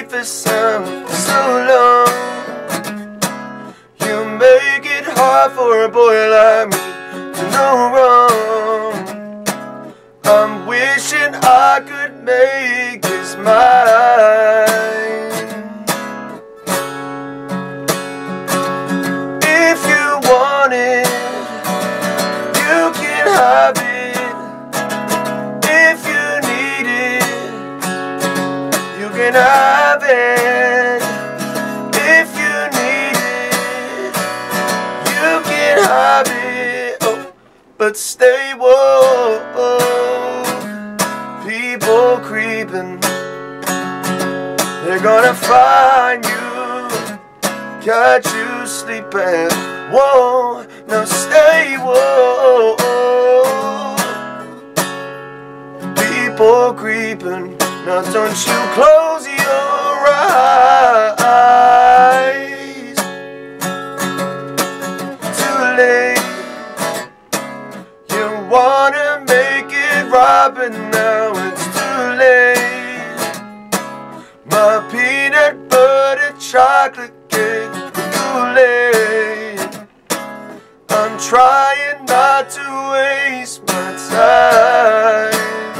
for sound so long. You make it hard for a boy like me to know wrong. I'm wishing I could make this mine. If you want it, you can have it. If you need it, you can have it. If you need it, you can have it. Oh, but stay woke. People creeping, they're gonna find you, catch you sleeping. Whoa, now stay woke. People creeping, now don't you close your eyes. Too late. You wanna make it right, but now it's too late. My peanut butter chocolate cake Kool-Aid. I'm trying not to waste my time.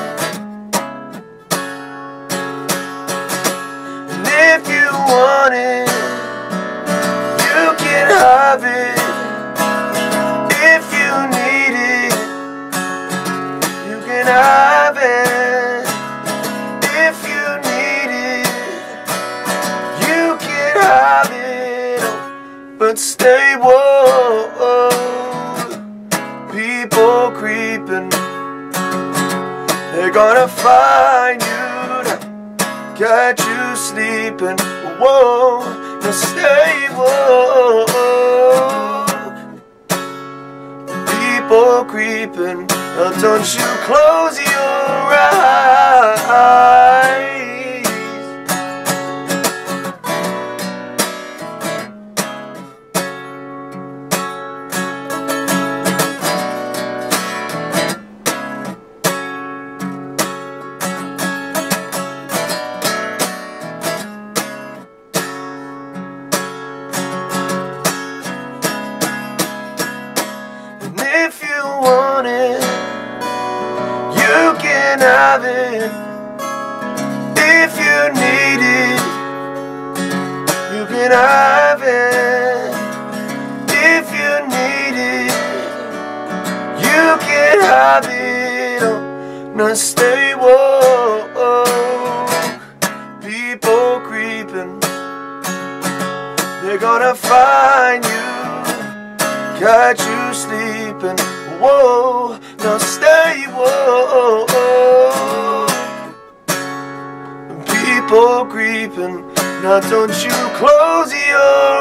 And if you want it, you can have it. If you need it, you can have it. If you need it, you can have it. But stay woke. People creeping, they're gonna find you, catch you sleeping. Whoa, now stay woke. People creeping, now don't you close your eyes. If you want it, you can have it. If you need it, you can have it. If you need it, you can have it. Oh, now stay woke. People creeping, they're gonna find you, catch you sleeping. Whoa, now stay woke. People creeping, now don't you close your